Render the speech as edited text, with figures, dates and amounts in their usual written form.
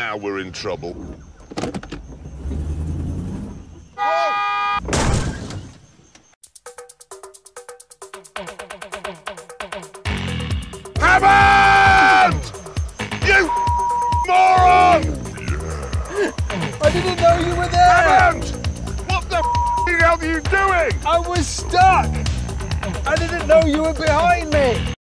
Now we're in trouble. Hammond! You moron! I didn't know you were there! Hammond! What the hell are you doing? I was stuck! I didn't know you were behind me!